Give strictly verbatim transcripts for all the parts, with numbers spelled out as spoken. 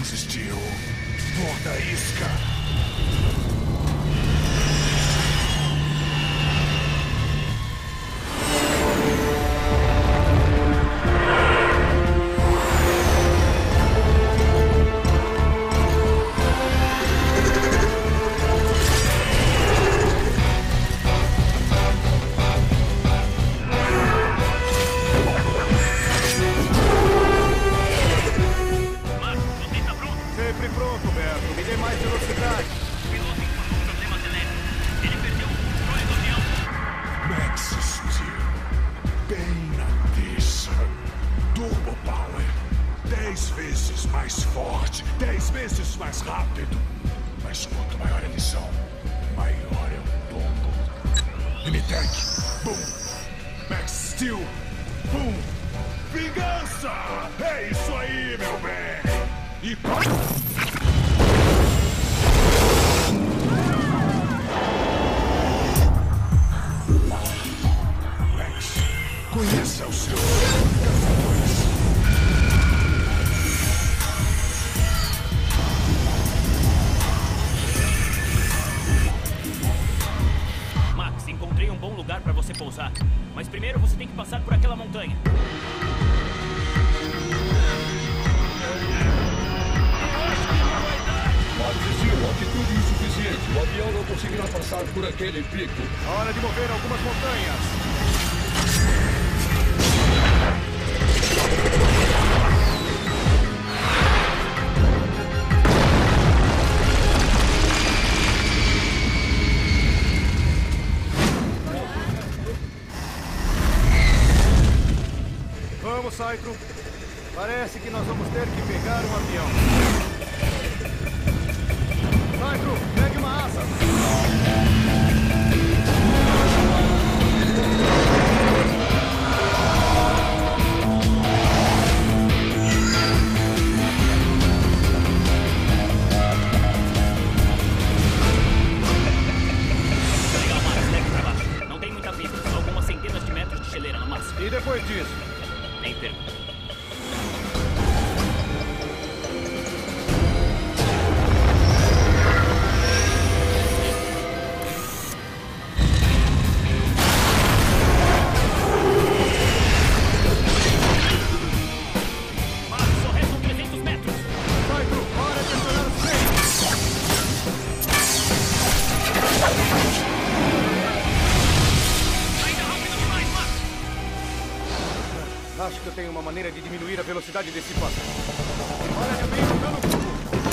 Steel. Morda a isca. Cyclo, parece que nós vamos ter que pegar um avião. Cyclo, pegue uma asa. Legal, Max, leve pra baixo. Não tem muita pista, só algumas centenas de metros de geleira no máximo. E depois disso? Nem pergunta. Acho que eu tenho uma maneira de diminuir a velocidade desse pássaro. Olha que eu venho jogando cubo.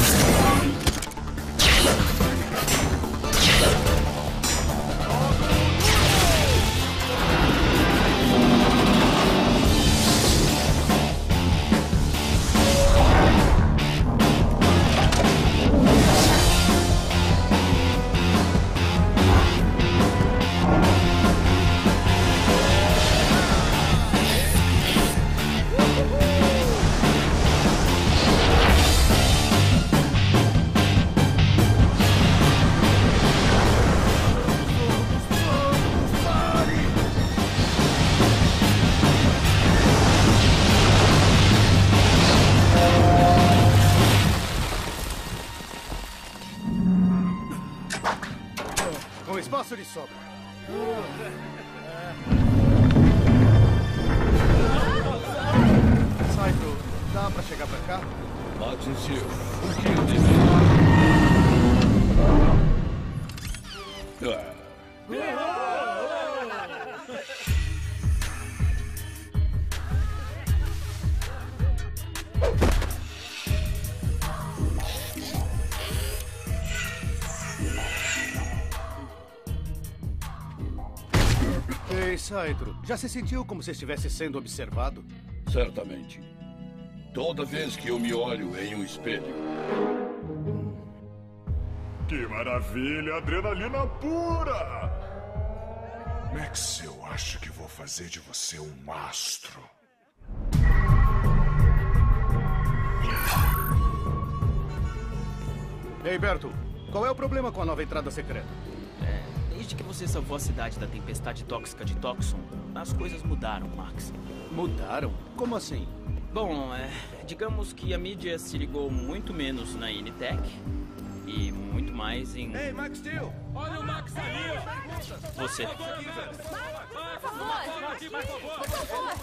Espaço de sobra. Cyclo, dá pra chegar pra cá? Atingiu. Por que eu disse? Ah. Ei, Saitro, já se sentiu como se estivesse sendo observado? Certamente. Toda vez que eu me olho em um espelho. Que maravilha! Adrenalina pura! Max, eu acho que vou fazer de você um mastro. Ei, Berto, qual é o problema com a nova entrada secreta? É, desde que você salvou a cidade da tempestade tóxica de Toxon, as coisas mudaram, Max. Mudaram? Como assim? Bom, é, digamos que a mídia se ligou muito menos na Initech e muito mais em... Ei, Max Steel! Olha o Max ali! Você. Por favor! Por favor!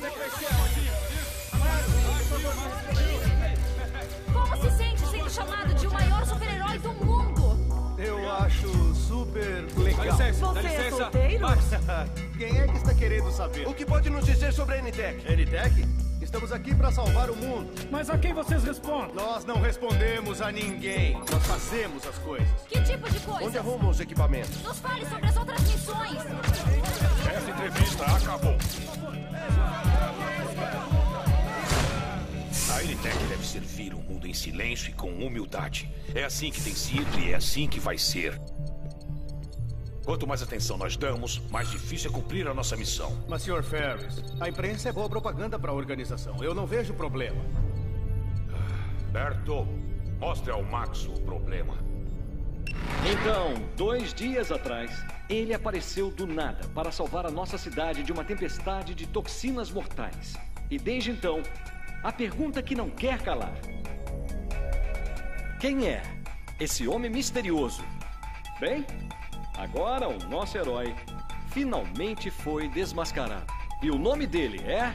Como se sente sendo chamado de o maior super-herói do mundo? Eu acho super legal. Dá licença, dá Você é licença. solteiro? Max, Quem é que está querendo saber? O que pode nos dizer sobre a N-Tech? N-Tech? Estamos aqui para salvar o mundo. mas a quem vocês respondem? Nós não respondemos a ninguém. Nós fazemos as coisas. Que tipo de coisa? Onde arrumam os equipamentos? Nos fale sobre as outras missões. Essa entrevista acabou. A N-Tech deve servir o mundo em silêncio e com humildade. É assim que tem sido e é assim que vai ser. Quanto mais atenção nós damos, mais difícil é cumprir a nossa missão. Mas, senhor Ferris, a imprensa é boa propaganda para a organização. Eu não vejo problema. Berto, mostre ao Max o problema. Então, dois dias atrás, ele apareceu do nada para salvar a nossa cidade de uma tempestade de toxinas mortais. E desde então, a pergunta que não quer calar: quem é esse homem misterioso? Bem, agora o nosso herói finalmente foi desmascarado. E o nome dele é...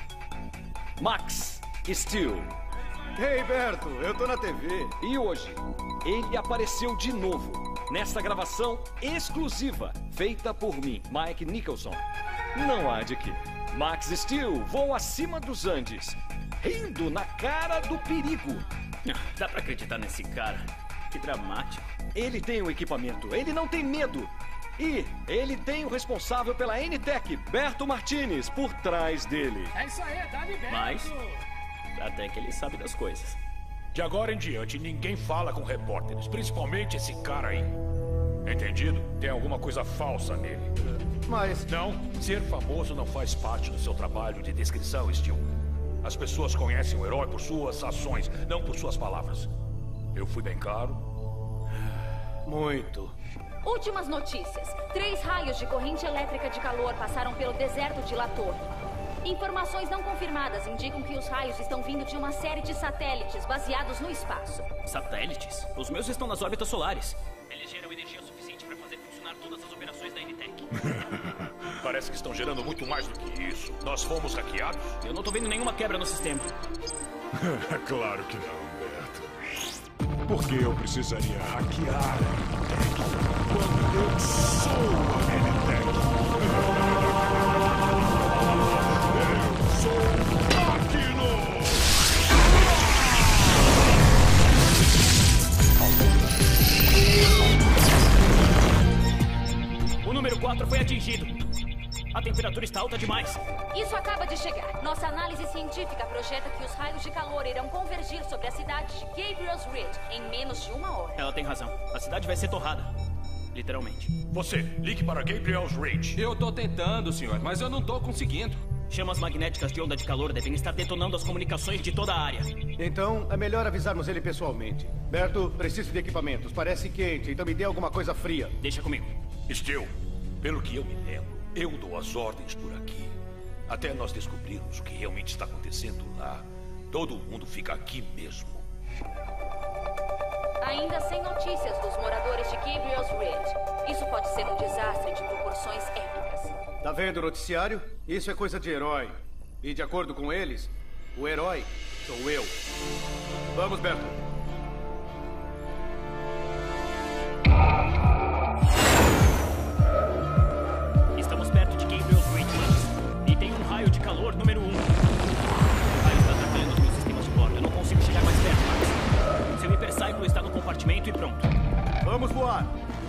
Max Steel. Ei, Berto, eu tô na T V. E hoje, ele apareceu de novo, nesta gravação exclusiva, feita por mim, Mike Nicholson. Não há de que. Max Steel voa acima dos Andes, rindo na cara do perigo. Dá pra acreditar nesse cara? Que dramático. Ele tem o equipamento, ele não tem medo. E ele tem o responsável pela N-Tech, Berto Martinez, por trás dele. É isso aí, dá liberto. Mas até que ele sabe das coisas. De agora em diante, ninguém fala com repórteres, principalmente esse cara aí. Entendido? Tem alguma coisa falsa nele. Mas... Não, ser famoso não faz parte do seu trabalho de descrição, Steel. As pessoas conhecem o herói por suas ações, não por suas palavras. Eu fui bem claro? Muito. Últimas notícias. Três raios de corrente elétrica de calor passaram pelo deserto de Lator. Informações não confirmadas indicam que os raios estão vindo de uma série de satélites baseados no espaço. Satélites? Os meus estão nas órbitas solares. Eles geram energia suficiente para fazer funcionar todas as operações da N-Tech. Parece que estão gerando muito mais do que isso. Nós fomos hackeados? Eu não tô vendo nenhuma quebra no sistema. Claro que não, Beto. Por que eu precisaria hackear a N-Tech quando eu sou a N-Tech? Eu sou Máquino! O número quatro foi atingido. A temperatura está alta demais. Isso acaba de chegar. Nossa análise científica projeta que os raios de calor irão convergir sobre a cidade de Gabriel's Ridge em menos de uma hora. Ela tem razão. A cidade vai ser torrada. Literalmente. Você, ligue para Gabriel's Ridge. Eu tô tentando, senhor, mas eu não tô conseguindo. Chamas magnéticas de onda de calor devem estar detonando as comunicações de toda a área. Então, é melhor avisarmos ele pessoalmente. Berto, preciso de equipamentos. Parece quente, então me dê alguma coisa fria. Deixa comigo. Steel, pelo que eu me lembro, eu dou as ordens por aqui. Até nós descobrirmos o que realmente está acontecendo lá, todo mundo fica aqui mesmo. Ainda sem notícias dos moradores de Gabriel's Ridge. Isso pode ser um desastre de proporções épicas. Tá vendo o noticiário? Isso é coisa de herói. E de acordo com eles, o herói sou eu. Vamos, Berto. Estamos perto de Gabriel's Ridge. E tem um raio de calor número um. O raio está atrapalhando os meus sistemas de bordo. Eu não consigo chegar mais perto, Max. Seu hipercycle está no compartimento e pronto. Vamos voar.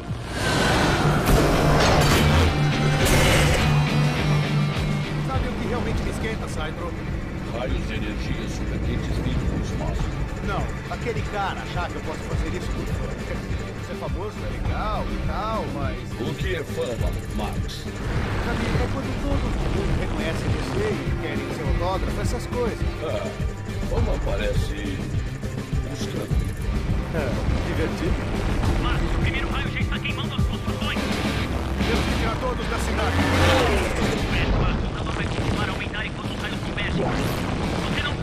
Sabe o que realmente me esquenta, Cydro? Raios de energia superquentes vindo do espaço. Não, aquele cara achar que eu posso fazer isso tudo. Quer dizer, ser famoso é legal e tal, mas... O que é fama, Max? Sabe, é quando todo mundo reconhece você e querem seu autógrafo, essas coisas. Ah, fama parece... buscando. É, divertido. Max, o primeiro raio já está queimando as construções. Temos que tirar todos da cidade. O calor vai continuar a aumentar enquanto os raios convergem. Você não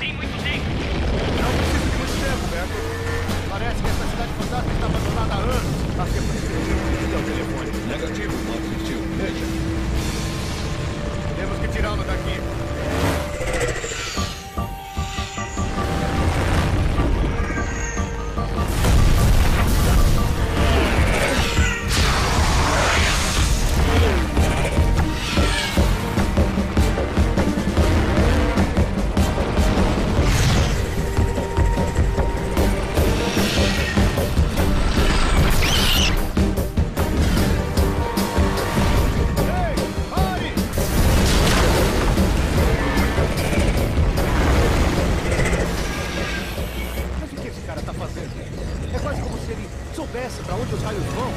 soubesse pra onde os raios vão...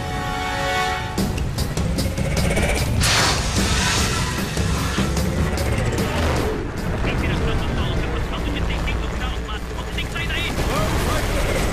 Temperatura do solo se aproximando de seiscentos graus, Max. Você tem que sair daí. Vamos, vai!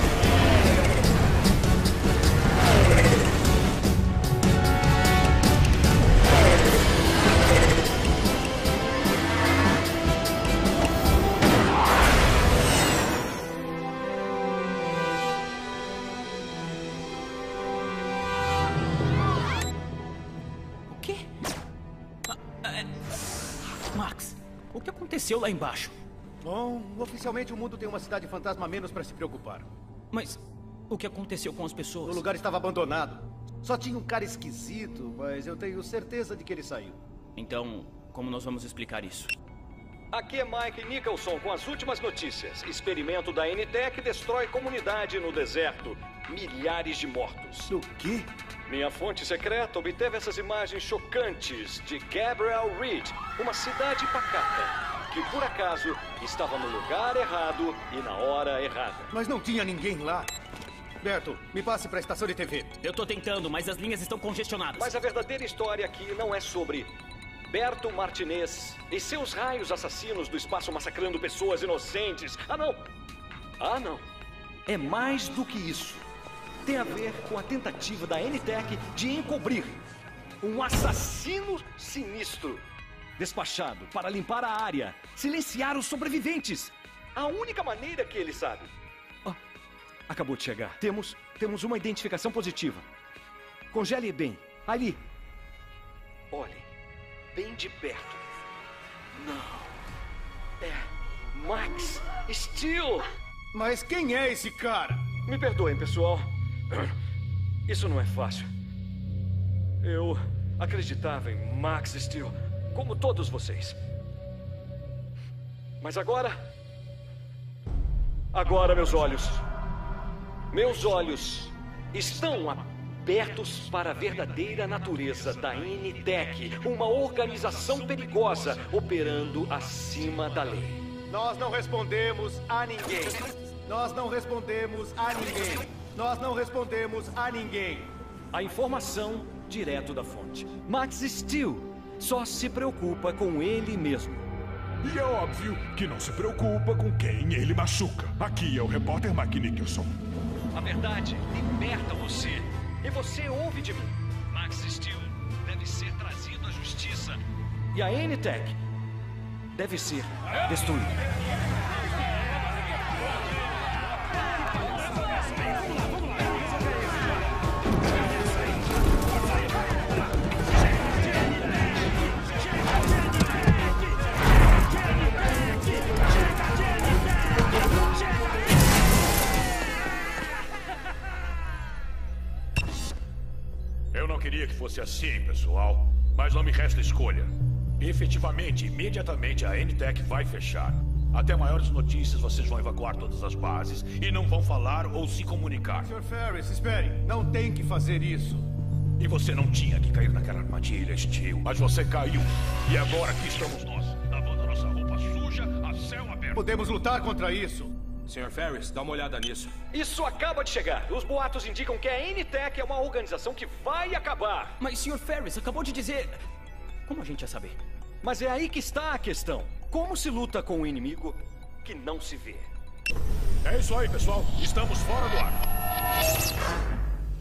Aconteceu lá embaixo. Bom, oficialmente o mundo tem uma cidade fantasma a menos para se preocupar. Mas o que aconteceu com as pessoas? O lugar estava abandonado. Só tinha um cara esquisito, mas eu tenho certeza de que ele saiu. Então, como nós vamos explicar isso? Aqui é Mike Nicholson com as últimas notícias. Experimento da N TEC destrói comunidade no deserto. Milhares de mortos. O quê? Minha fonte secreta obteve essas imagens chocantes de Gabriel Reed, uma cidade pacata, que por acaso estava no lugar errado e na hora errada. Mas não tinha ninguém lá. Berto, me passe para a estação de T V. Eu tô tentando, mas as linhas estão congestionadas. Mas a verdadeira história aqui não é sobre Berto Martinez e seus raios assassinos do espaço massacrando pessoas inocentes. Ah, não! Ah, não! É mais do que isso. Tem a ver com a tentativa da N TEC de encobrir um assassino sinistro, despachado para limpar a área, silenciar os sobreviventes. A única maneira que ele sabe. Oh, acabou de chegar. Temos, temos uma identificação positiva. Congele bem. Ali. Olhe, bem de perto. Não. É Max Steel. Mas quem é esse cara? Me perdoem, pessoal. Isso não é fácil. Eu acreditava em Max Steel, como todos vocês. Mas agora... Agora, meus olhos... Meus olhos estão abertos para a verdadeira natureza da N TEC, uma organização perigosa operando acima da lei. Nós não respondemos a ninguém. Nós não respondemos a ninguém. Nós não respondemos a ninguém. A informação direto da fonte. Max Steel só se preocupa com ele mesmo. E é óbvio que não se preocupa com quem ele machuca. Aqui é o repórter Mike Nicholson. A verdade liberta você. E você ouve de mim. Max Steel deve ser trazido à justiça. E a N TEC deve ser destruída. Eu não queria que fosse assim, pessoal, mas não me resta escolha. Efetivamente, imediatamente a N TEC vai fechar. Até maiores notícias, vocês vão evacuar todas as bases e não vão falar ou se comunicar. senhor Ferris, espere. Não tem que fazer isso. E você não tinha que cair naquela armadilha, Steel. Mas você caiu. E agora aqui estamos nós, lavando a nossa roupa suja a céu aberto. Podemos lutar contra isso. senhor Ferris, dá uma olhada nisso. Isso acaba de chegar. Os boatos indicam que a N TEC é uma organização que vai acabar. Mas, senhor Ferris, acabou de dizer... Como a gente ia saber? Mas é aí que está a questão. Como se luta com um inimigo que não se vê? É isso aí, pessoal. Estamos fora do ar.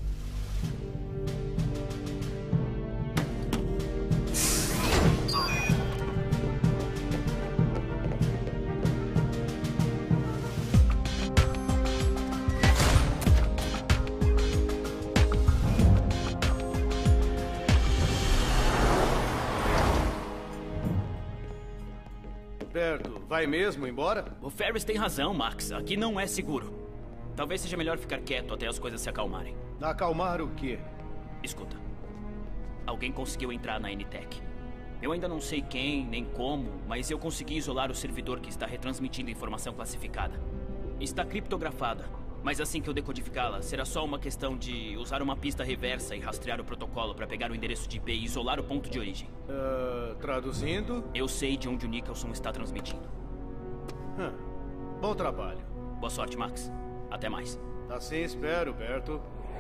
Berto, vai mesmo embora? O Ferris tem razão, Max. Aqui não é seguro. Talvez seja melhor ficar quieto até as coisas se acalmarem. Acalmar o quê? Escuta. Alguém conseguiu entrar na N TEC. Eu ainda não sei quem, nem como, mas eu consegui isolar o servidor que está retransmitindo informação classificada. Está criptografada, mas assim que eu decodificá-la, será só uma questão de usar uma pista reversa e rastrear o protocolo para pegar o endereço de I P e isolar o ponto de origem. Uh, traduzindo? Eu sei de onde o Nicholson está transmitindo. Hum, bom trabalho. Boa sorte, Max. Até mais. Assim espero, Berto.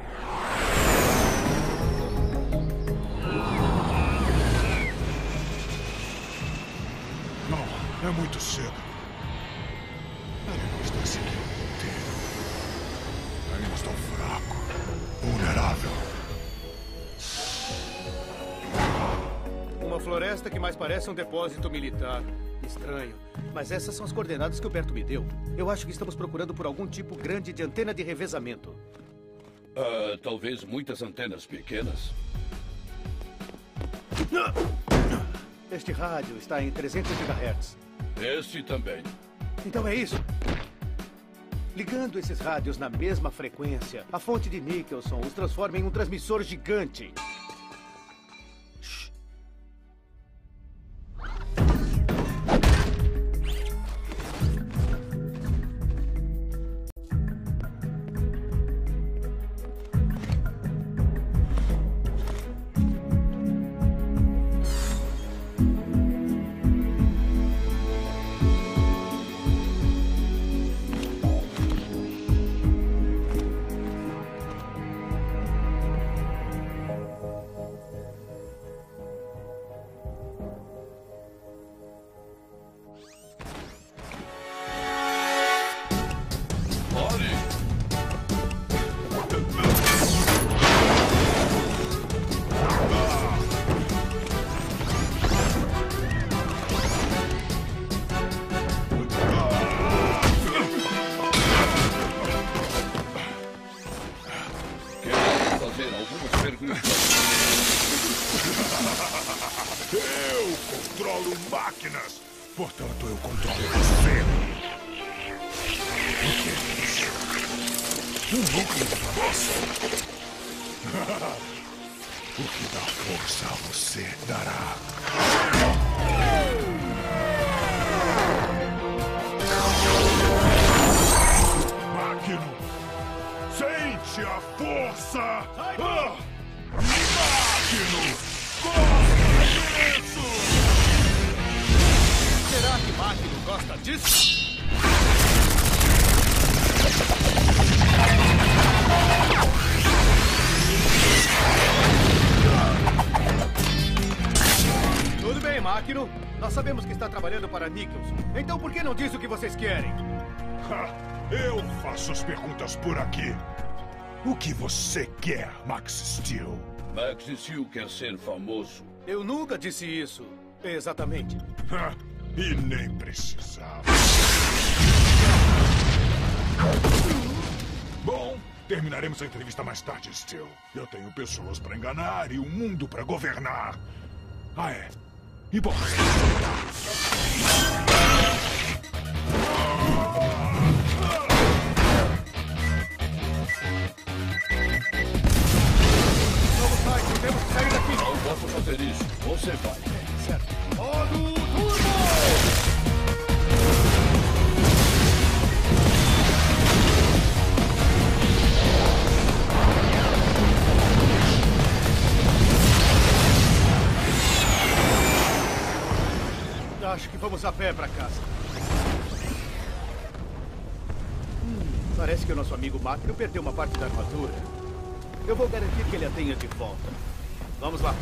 Não, é muito cedo. Ele não está seguindo o roteiro. Ainda estou fraco, vulnerável. Uma floresta que mais parece um depósito militar. Estranho. Mas essas são as coordenadas que o Berto me deu. Eu acho que estamos procurando por algum tipo grande de antena de revezamento. Uh, talvez muitas antenas pequenas. Este rádio está em trezentos gigahertz. Este também. Então é isso. Ligando esses rádios na mesma frequência, a fonte de Nicholson os transforma em um transmissor gigante. Eu controlo máquinas, portanto eu controlo você. O que é isso? Um núcleo de força? O que dá força a você dará. Máquino, sente a força! Ah! Máquino, gosta disso! Será que Máquino gosta disso? Tudo bem, Máquino. Nós sabemos que está trabalhando para Nicholson. Então por que não diz o que vocês querem? Eu faço as perguntas por aqui. O que você quer, Max Steel? Max Steel quer ser famoso. Eu nunca disse isso. Exatamente. E nem precisava. Bom, terminaremos a entrevista mais tarde, Steel. Eu tenho pessoas para enganar e um mundo para governar. Ah, é. E bom. Vamos, Tyson, temos que sair daqui. Não posso fazer isso. Você vai. Certo. Modo turbo! Acho que vamos a pé para casa. Hum, parece que o nosso amigo Máquino perdeu uma parte da armadura. Eu vou garantir que ele a tenha de volta. Vamos lá.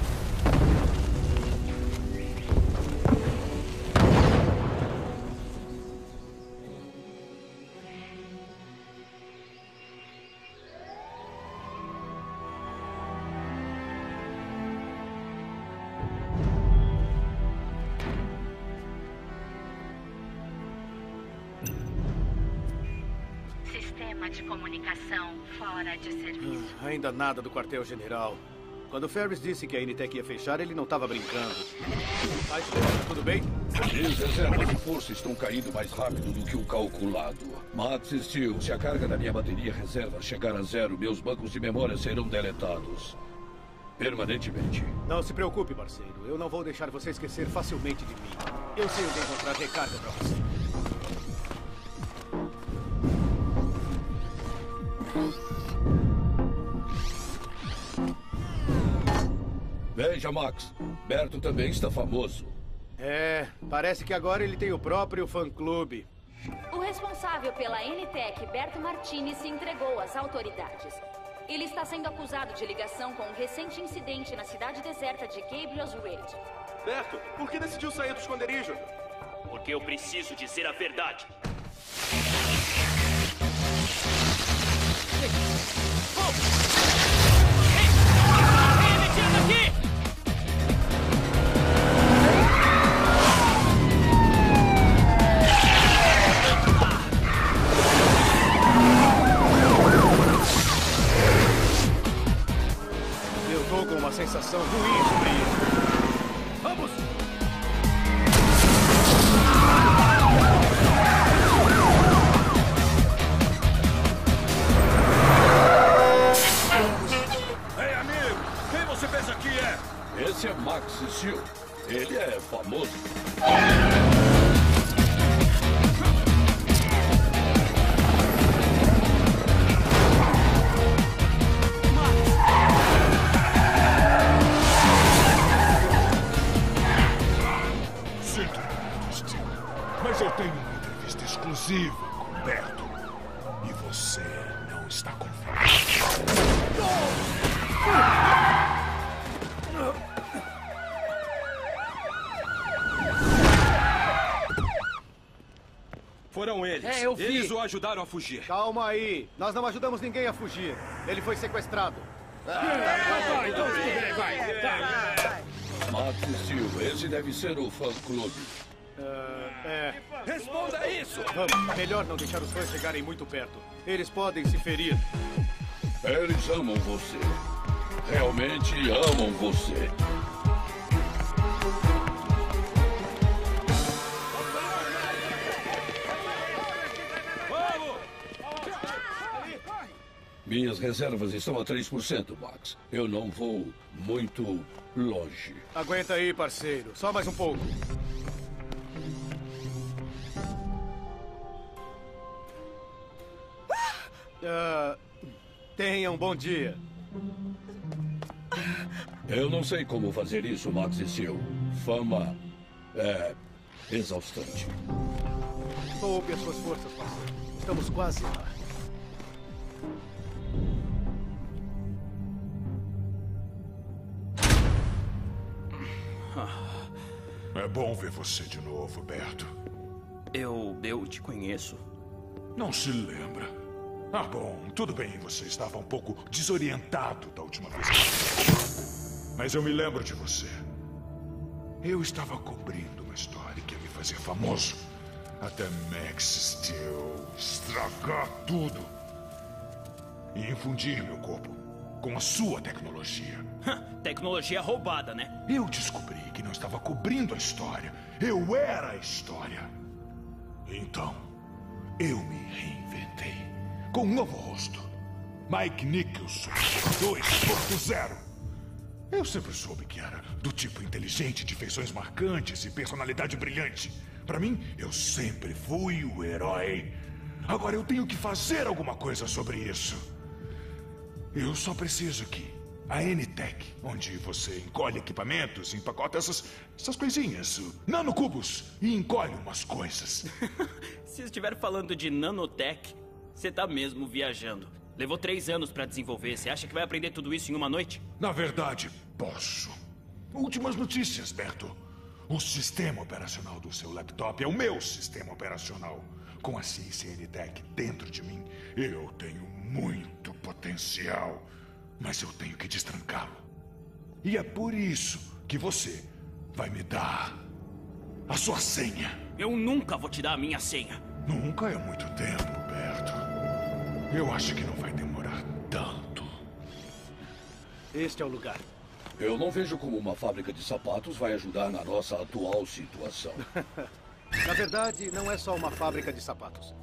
De comunicação fora de serviço. Ah, ainda nada do quartel-general. Quando Ferris disse que a N-Tech ia fechar, ele não estava brincando. Tá, tudo bem? As reservas de força estão caindo mais rápido do que o calculado. Max Steel, se a carga da minha bateria reserva chegar a zero, meus bancos de memória serão deletados. Permanentemente. Não se preocupe, parceiro. Eu não vou deixar você esquecer facilmente de mim. Eu sei onde encontrar recarga para você. Veja, Max. Berto também está famoso. É, parece que agora ele tem o próprio fã-clube. O responsável pela N TEC, Berto Martini, se entregou às autoridades. Ele está sendo acusado de ligação com um recente incidente na cidade deserta de Gabriel's Ridge. Berto, por que decidiu sair do esconderijo? Porque eu preciso dizer a verdade. Ei, me tira daqui! Eu tô com uma sensação ruim sobre isso. Vamos! Ei, amigo! Quem você pensa que é? Esse é Max Steel. Ele é famoso. Sinto muito, Steel, mas eu tenho uma entrevista exclusiva com Berto. E você não está confiante. Foram eles. É, eu vi. Eles o ajudaram a fugir. Calma aí. Nós não ajudamos ninguém a fugir. Ele foi sequestrado. Max Steel, esse deve ser o fã-clube. É. Responda isso! Vamos, melhor não deixar os fãs chegarem muito perto. Eles podem se ferir. Eles amam você. Realmente amam você. Minhas reservas estão a três por cento, Max. Eu não vou muito longe. Aguenta aí, parceiro. Só mais um pouco. Uh, tenha um bom dia. Eu não sei como fazer isso, Max Steel. Fama é exaustante. Poupe as suas forças, parceiro. Estamos quase lá. É bom ver você de novo, Berto. Eu... eu te conheço. Não se lembra? Ah, bom, tudo bem, você estava um pouco desorientado da última vez. Mas eu me lembro de você. Eu estava cobrindo uma história que ia me fazer famoso. Até Max Steel estragar tudo. E infundir meu corpo com a sua tecnologia. Tecnologia roubada, né? Eu descobri que não estava cobrindo a história. Eu era a história. Então, eu me reinventei. Com um novo rosto. Mike Nicholson dois ponto zero. Eu sempre soube que era do tipo inteligente, de feições marcantes e personalidade brilhante. Para mim, eu sempre fui o herói. Agora eu tenho que fazer alguma coisa sobre isso. Eu só preciso que a N TEC, onde você encolhe equipamentos, empacota essas, essas coisinhas, nanocubos, e encolhe umas coisas. Se estiver falando de nanotech, você tá mesmo viajando. Levou três anos pra desenvolver. Você acha que vai aprender tudo isso em uma noite? Na verdade, posso. Últimas notícias, Berto. O sistema operacional do seu laptop é o meu sistema operacional. Com a ciência N TEC dentro de mim, eu tenho muito potencial. Mas eu tenho que destrancá-lo. E é por isso que você vai me dar a sua senha. Eu nunca vou te dar a minha senha. Nunca é muito tempo, Berto. Eu acho que não vai demorar tanto. Este é o lugar. Eu não vejo como uma fábrica de sapatos vai ajudar na nossa atual situação. Na verdade, não é só uma fábrica de sapatos.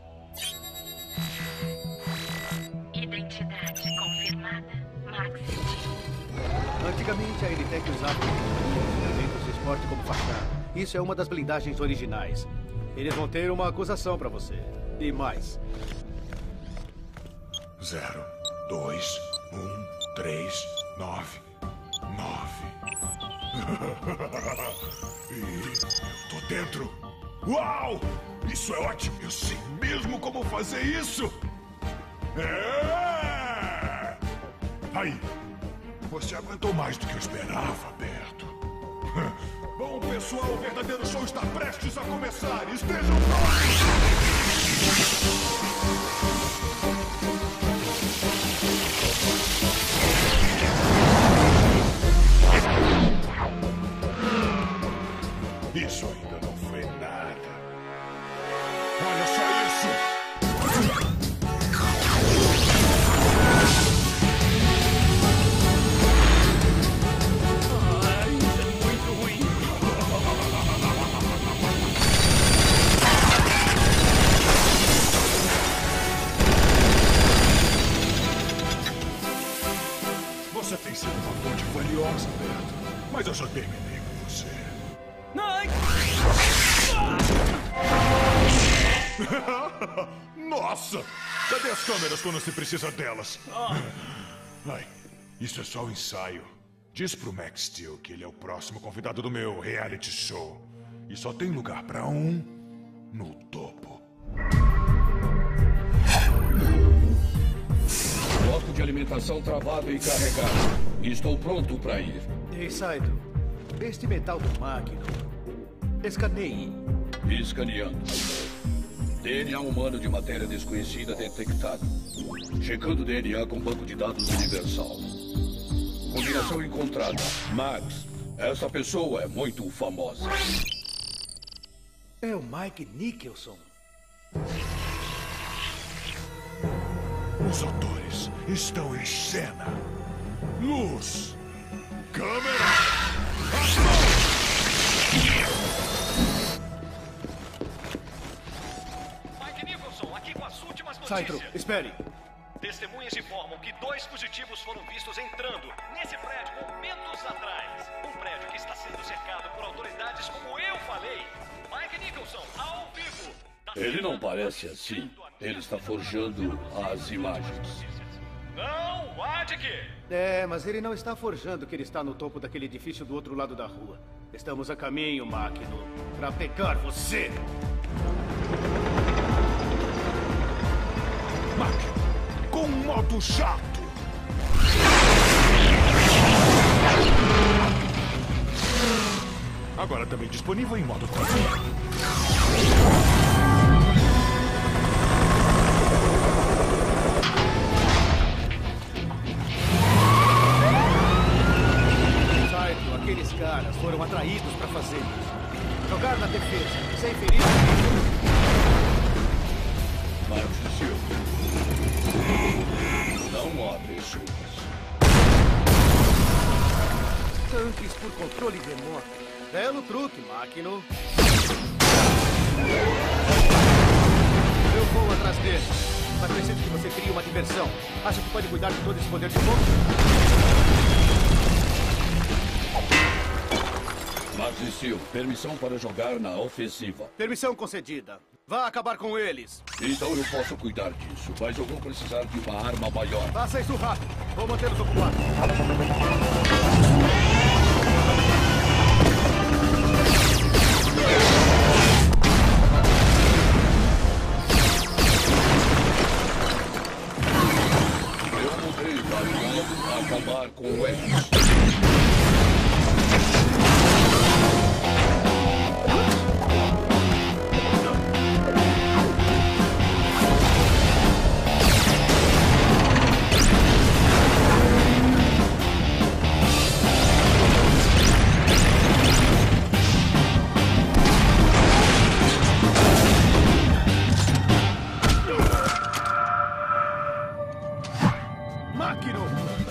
Identidade confirmada. Max Steel. Antigamente, a N TEC usava eventos de esporte como fachada. Isso é uma das blindagens originais. Eles vão ter uma acusação pra você. E mais. Zero, dois, um, três, nove, nove. E eu tô dentro. Uau! Isso é ótimo. Eu sei mesmo como fazer isso. É! Aí. Você aguentou mais do que eu esperava, Berto. Bom, pessoal, o verdadeiro show está prestes a começar. Estejam prontos! Isso ainda não foi nada. Olha só isso! Ai, isso é muito ruim. Você tem sido uma fonte valiosa, Beto. Mas eu já terminei com você. Ai! Nossa! Cadê as câmeras quando se precisa delas? Ai, isso é só um ensaio. Diz pro Max Steel que ele é o próximo convidado do meu reality show. E só tem lugar pra um no topo. Bloco de alimentação travado e carregado. Estou pronto para ir. Ei, Saito, este metal do máquina. Escaneie. Escaneando. D N A humano de matéria desconhecida detectado. Checando D N A com banco de dados universal. Combinação encontrada. Max, essa pessoa é muito famosa. É o Mike Nicholson. Os atores estão em cena. Luz. Câmera. Ação! Mike Nicholson, aqui com as últimas Saito, notícias. espere. Testemunhas informam que dois fugitivos foram vistos entrando nesse prédio momentos atrás. Um prédio que está sendo cercado por autoridades como eu falei. Mike Nicholson, ao vivo. Tá Ele não sendo parece assim. Ele está forjando as imagens. Não, há de quê? É, mas ele não está forjando que ele está no topo daquele edifício do outro lado da rua. Estamos a caminho, Máquino, para pegar você. Máquina com um modo chato. Agora também disponível em modo trabalho. Saito, aqueles caras foram atraídos para fazer isso. Jogar na defesa, sem ferir. Max Steel. Não há pessoas. Tanques por controle remoto. Belo truque, Máquino. Eu vou atrás dele. Mas preciso que você crie uma diversão. Acha que pode cuidar de todo esse poder de fogo? Max Steel, permissão para jogar na ofensiva. Permissão concedida. Vá acabar com eles. Então eu posso cuidar disso, mas eu vou precisar de uma arma maior. Faça isso rápido. Vou mantê-los ocupados. Eu mudei para acabar com eles. Máquino!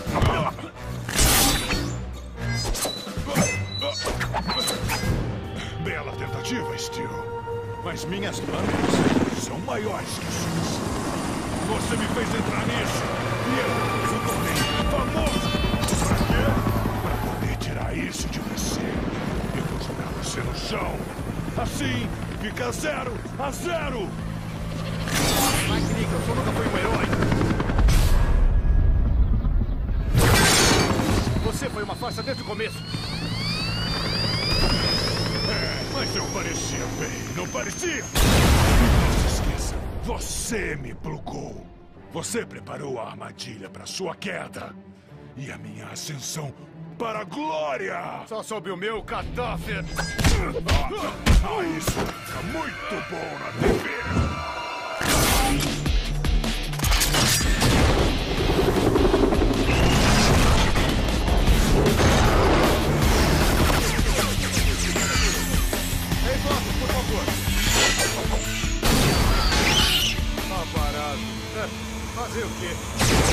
Bela tentativa, Steel. Mas minhas câmeras são maiores que suas. Você me fez entrar nisso. E eu me tornei famoso. Pra quê? Pra poder tirar isso de você. Eu vou jogar você no chão. Assim, fica zero a zero. Mike Nicholson nunca foi um herói. Você foi uma farsa desde o começo. É, mas eu parecia Bem, não parecia. Não se esqueça, você me plugou. Você preparou a armadilha para sua queda. E a minha ascensão para a glória! Só sob o meu cadáver! Ah, isso fica muito bom na T V! Ei, Fox, por favor! Tá parado. É, fazer o quê?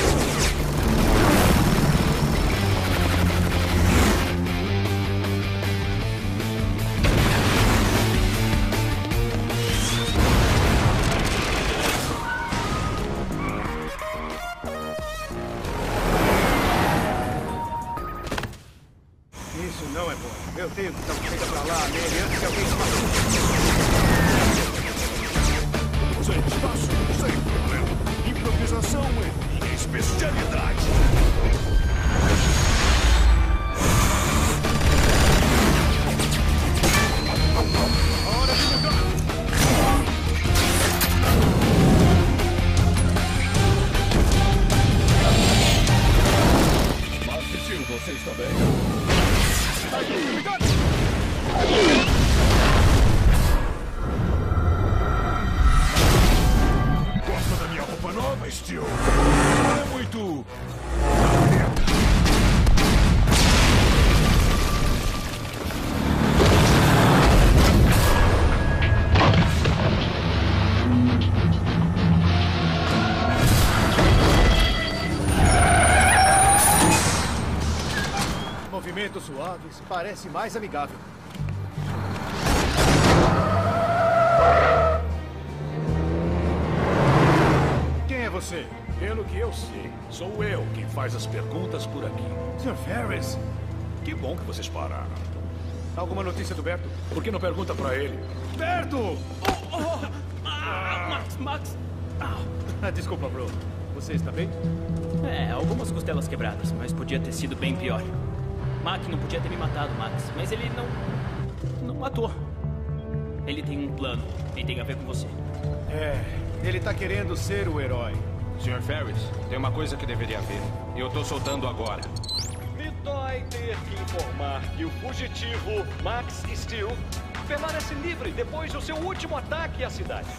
Isso não é bom. Eu tenho que dar um chega pra lá nele antes que alguém se machuque. Sem espaço, sem problema. Improvisação é minha especialidade. Hora de mudar! Max Steel, você está bem? Gosta da minha roupa nova, Steel? Não é muito... Movimentos suaves, parece mais amigável. Quem é você? Pelo que eu sei, sou eu quem faz as perguntas por aqui. senhor Ferris. Que bom que vocês pararam. Alguma notícia do Berto? Por que não pergunta pra ele? Berto! Oh, oh. Ah, Max, Max. Ah, desculpa, bro. Você está bem? É, algumas costelas quebradas, mas podia ter sido bem pior. Mac não podia ter me matado, Max, mas ele não... não matou. Ele tem um plano e tem a ver com você. É, ele tá querendo ser o herói. senhor Ferris, tem uma coisa que deveria ver. E eu tô soltando agora. Me dói ter que informar que o fugitivo Max Steel permanece livre depois do seu último ataque à cidade.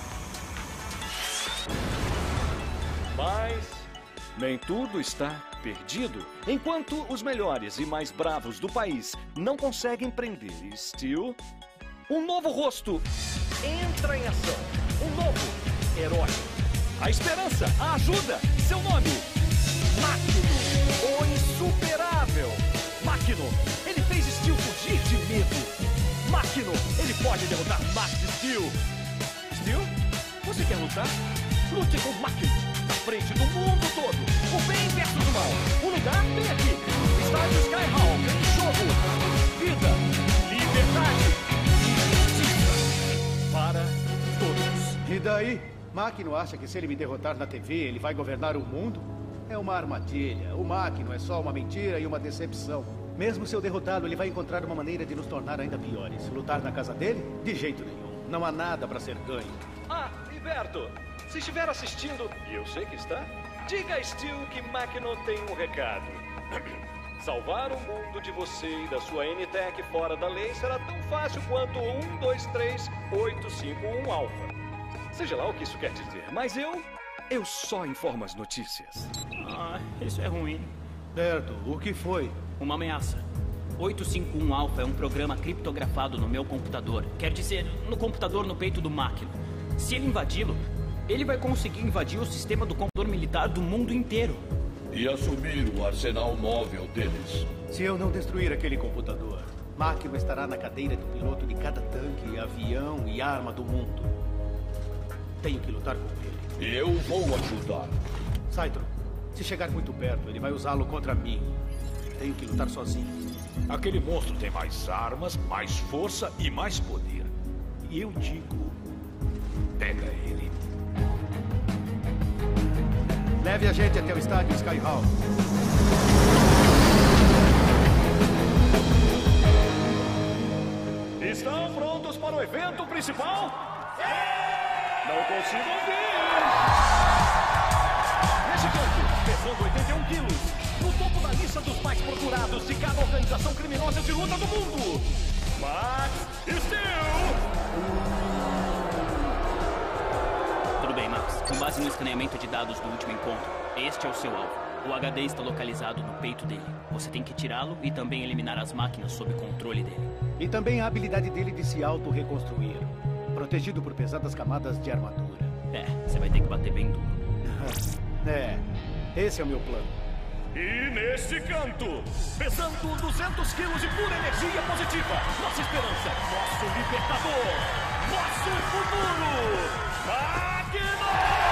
Mas nem tudo está perdido. Enquanto os melhores e mais bravos do país não conseguem prender Steel, um novo rosto entra em ação. Um novo herói. A esperança, a ajuda, seu nome, Máquino, o insuperável. Máquino, ele fez Steel fugir de medo. Máquino, ele pode derrotar Max Steel. Steel, você quer lutar? Lute com Máquino, na frente do mundo todo. O bem versus o mal. O lugar vem aqui. Estádio Sky Hall, em jogo. Vida, liberdade e justiça para todos. E daí? Máquino acha que se ele me derrotar na T V, ele vai governar o mundo? É uma armadilha. O Máquino é só uma mentira e uma decepção. Mesmo se eu derrotá-lo, ele vai encontrar uma maneira de nos tornar ainda piores. Lutar na casa dele? De jeito nenhum. Não há nada para ser ganho. Ah, Liberto, se estiver assistindo, e eu sei que está, diga a Steel que Máquino tem um recado. Salvar o mundo de você e da sua N-Tech fora da lei será tão fácil quanto um, dois, três, oito, cinco, um Alpha. Seja lá o que isso quer dizer, mas eu... eu só informo as notícias. Ah, isso é ruim. Berto, o que foi? Uma ameaça. oito cinco um Alpha é um programa criptografado no meu computador. Quer dizer, no computador no peito do Máquino. Se ele invadi-lo, ele vai conseguir invadir o sistema do computador militar do mundo inteiro. E assumir o arsenal móvel deles. Se eu não destruir aquele computador, Máquino estará na cadeira do piloto de cada tanque, avião e arma do mundo. Tenho que lutar com ele. E eu vou ajudar. Saitron, se chegar muito perto, ele vai usá-lo contra mim. Tenho que lutar sozinho. Aquele monstro tem mais armas, mais força e mais poder. E eu digo... pega ele. Leve a gente até o estádio Sky Hall. Estão prontos para o evento principal? Sim! Não consigo ouvir! Nesse campo, pesando oitenta e um quilos, no topo da lista dos mais procurados de cada organização criminosa de luta do mundo, Max Steel! Tudo bem, Max. Com base no escaneamento de dados do último encontro, este é o seu alvo. O H D está localizado no peito dele. Você tem que tirá-lo e também eliminar as máquinas sob controle dele. E também a habilidade dele de se auto-reconstruir, protegido por pesadas camadas de armadura. É, você vai ter que bater bem duro. É, esse é o meu plano. E neste canto, pesando duzentos quilos de pura energia positiva, nossa esperança, nosso libertador, nosso futuro, Magno!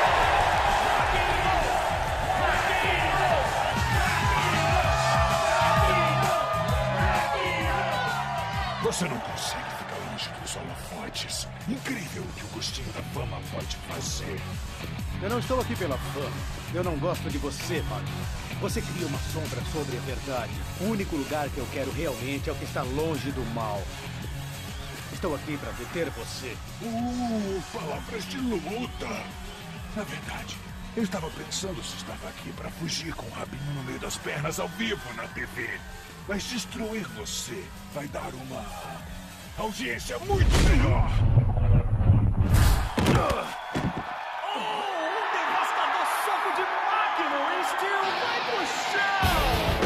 Você não consegue ficar longe dos holofotes. Incrível o que o gostinho da fama pode fazer. Eu não estou aqui pela fama. Eu não gosto de você, Magno. Você cria uma sombra sobre a verdade. O único lugar que eu quero realmente é o que está longe do mal. Estou aqui para deter você. Uh, palavras de luta. Na verdade, eu estava pensando se estava aqui para fugir com o rabinho no meio das pernas ao vivo na T V. Mas destruir você vai dar uma audiência muito melhor. Oh, um devastador soco de Magno e Steel vai pro chão!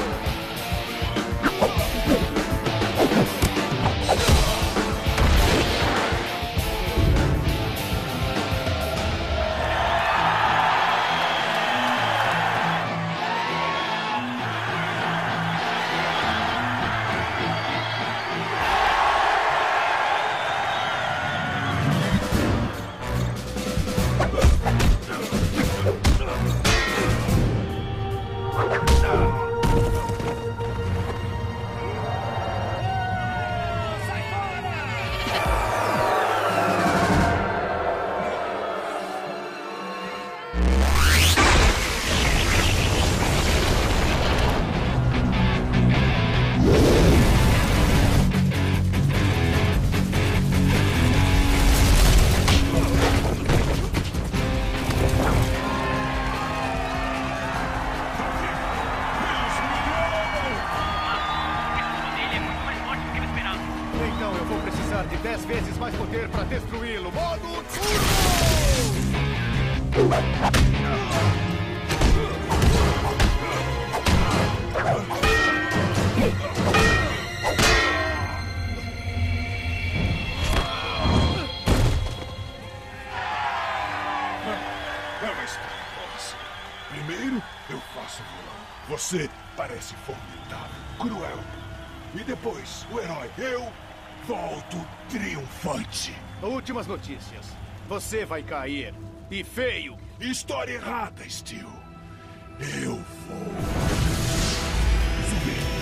Você parece formidável, cruel. E depois, o herói, eu volto triunfante. Últimas notícias. Você vai cair. E feio. História errada, Steel. Eu vou subir.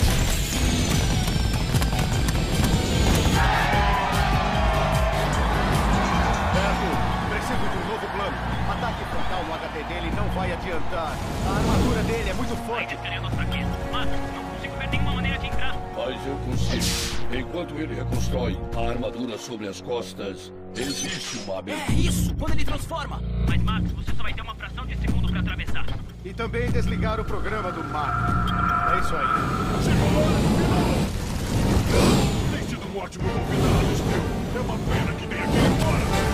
Beto, preciso de um novo plano. Ataque frontal no H D dele não vai adiantar. A armadura dele é muito forte. Ainda escaneando as fraquezas. Mas não consigo ver nenhuma maneira de entrar. Mas eu consigo. Enquanto ele reconstrói a armadura sobre as costas, existe uma habilidade. É isso, quando ele transforma. Mas, Max, você só vai ter uma fração de segundo para atravessar. E também desligar o programa do Max. É isso aí. Tem sido um ótimo convidado, Steel. É uma pena que nem aqui embora.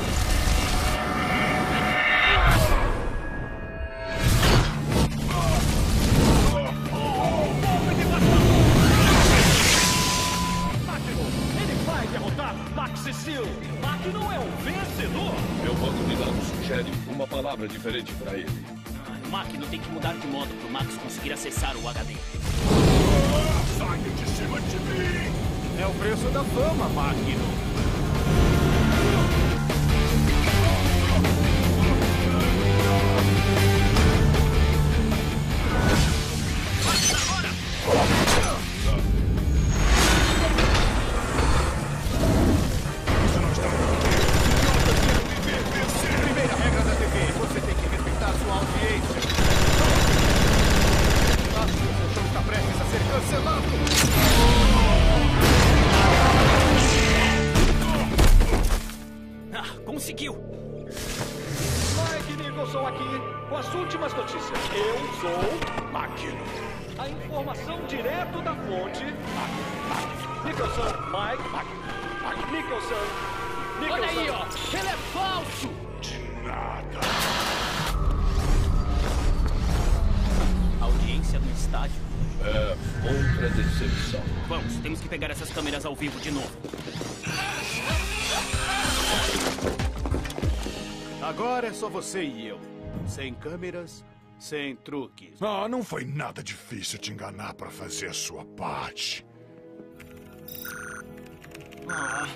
Steel, Magno é um vencedor! Meu banco de dados sugere uma palavra diferente para ele. O Magno tem que mudar de modo para o Max conseguir acessar o H D. Ah, saia de cima de mim! É o preço da fama, Magno. Cancelado! Nicholson aqui com as últimas notícias. Eu sou Máquina. a informação direto da fonte. Nicholson, Mike. Nicholson. Nicholson. Olha aí, ó. Ele é falso. De nada. Audiência no estádio. É outra decepção. Vamos, temos que pegar essas câmeras ao vivo de novo. Agora é só você e eu. Sem câmeras, sem truques. Ah, não foi nada difícil te enganar para fazer a sua parte. Ah.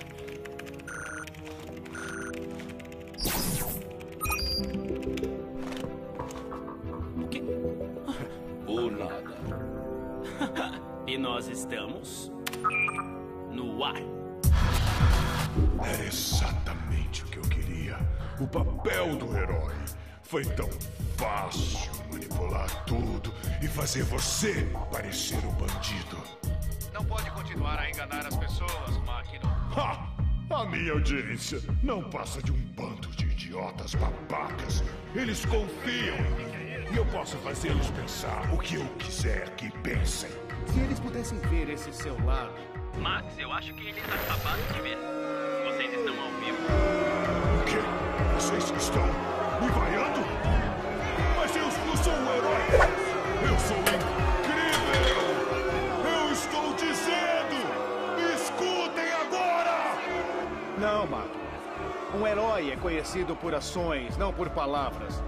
O quê? Por nada. E nós estamos no ar. Era exatamente o que eu queria. O papel do herói. Foi tão fácil manipular tudo e fazer você parecer o bandido. Não pode continuar a enganar as pessoas, Máquina. Ha! A minha audiência não passa de um bando de idiotas babacas. Eles confiam em mim e eu posso fazê-los pensar o que eu quiser que pensem. Se eles pudessem ver esse seu lado... Max, eu acho que eles acabaram de ver. Vocês estão ao vivo. O quê? Vocês estão me vaiando? Mas eu, eu sou um herói! Eu sou incrível! Eu estou dizendo! Me escutem agora! Não, Máquina. Um herói é conhecido por ações, não por palavras.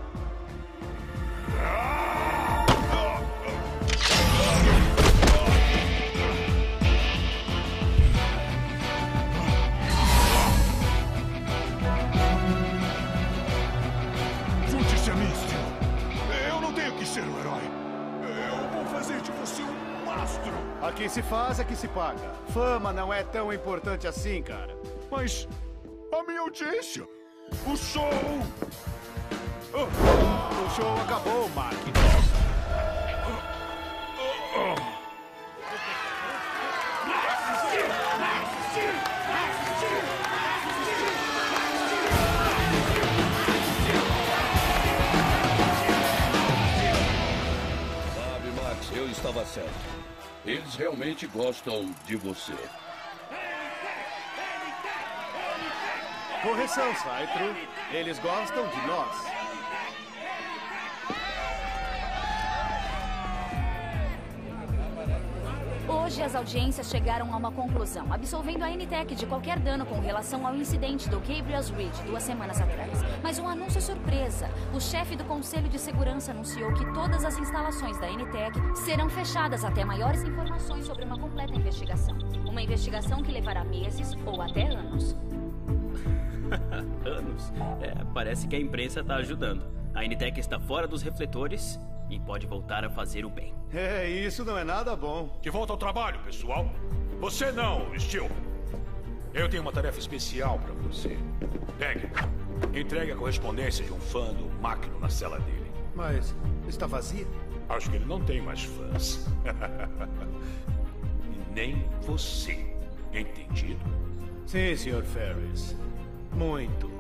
Junte-se a mim, Steel. Eu não tenho que ser um herói. Eu vou fazer de você um mastro. Aqui se faz, aqui se paga. Fama não é tão importante assim, cara. Mas a minha audiência, o show... Oh. O show acabou, Máquina. Sabe, Max, eu estava certo. Eles realmente gostam de você. Correção, Saitro. Eles gostam de nós. Hoje as audiências chegaram a uma conclusão, absolvendo a N T E C de qualquer dano com relação ao incidente do Gabriel's Ridge duas semanas atrás. Mas um anúncio surpresa. O chefe do Conselho de Segurança anunciou que todas as instalações da N T E C serão fechadas até maiores informações sobre uma completa investigação. Uma investigação que levará meses ou até anos. Anos? É, parece que a imprensa está ajudando. A N T E C está fora dos refletores e pode voltar a fazer o bem. É, isso não é nada bom. De volta ao trabalho, pessoal. Você não, Steel. Eu tenho uma tarefa especial para você. Pegue. Entregue a correspondência de um fã do Máquina na cela dele. Mas está vazia? Acho que ele não tem mais fãs. Nem você. Entendido? Sim, senhor Ferris. Muito